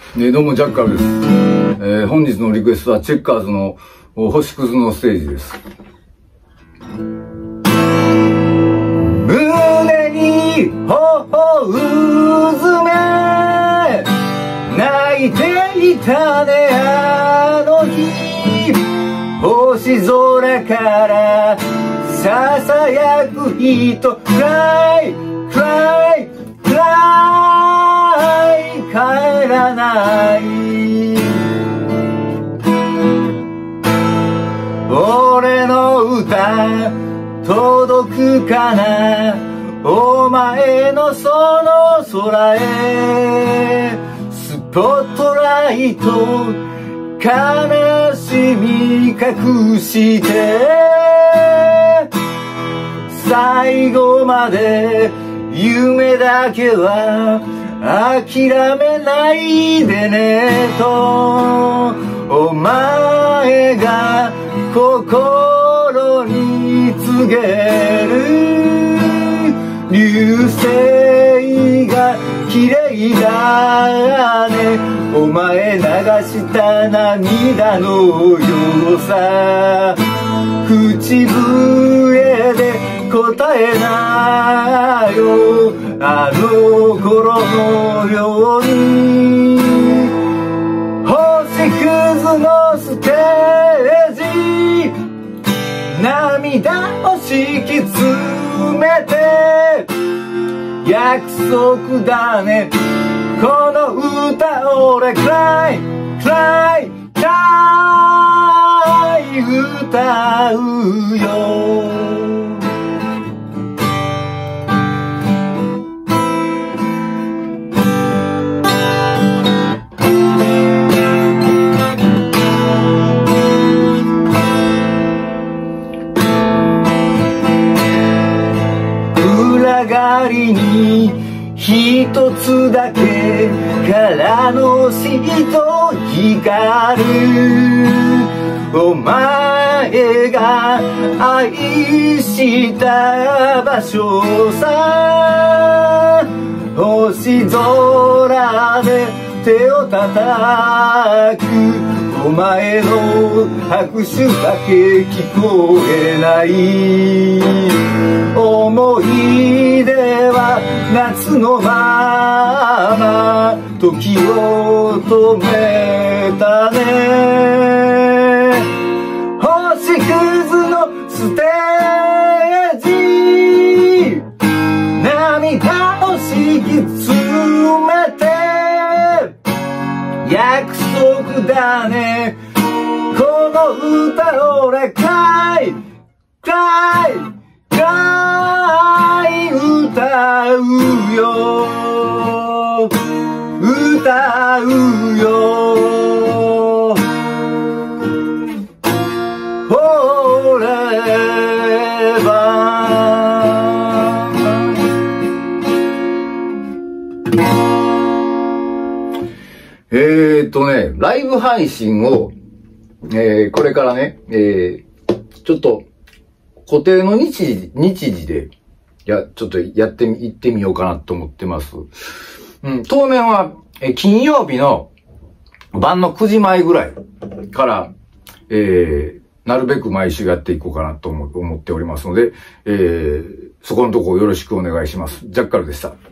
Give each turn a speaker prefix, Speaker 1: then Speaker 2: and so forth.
Speaker 1: どうもジャッカルです。本日のリクエストはチェッカーズの星屑のステージです。胸に頬うずめ泣いていたねあの日、星空からささやく人クライクライクライ帰らない俺の歌届くかなお前のその空へスポットライト悲しみ隠して最後まで夢だけは諦めないでねとお前が心に告げる流星が綺麗だねお前流した涙のよさ口笛で答えなよあの頃のように星屑のステージ涙を敷き詰めて約束だねこの歌俺クライクライクライ歌うよ暗がりに一つだけからのシート光るお前が愛した場所さ星空で手を叩くお前の拍手だけ聞こえない思い出は夏のまま時を止めたね星屑のステージ涙を敷き詰めて約束だねこの歌俺クライクライクライ歌うよ歌うよフォーレバライブ配信を、これからね、ちょっと固定の日時で、ちょっと行ってみようかなと思ってます。当面は、金曜日の晩の9時前ぐらいから、なるべく毎週やっていこうかなと思っておりますので、そこのところよろしくお願いします。ジャッカルでした。